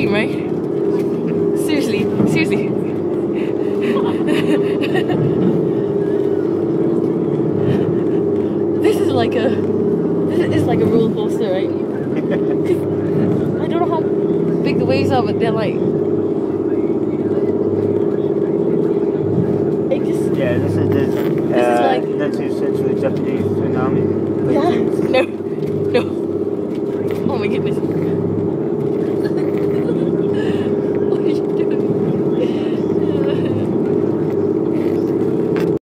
dream, right? Seriously. This is like a roller coaster, right? I don't know how big the waves are, but they're like. It just. Yeah, this is like that's essentially Japanese tsunami. Yeah. No.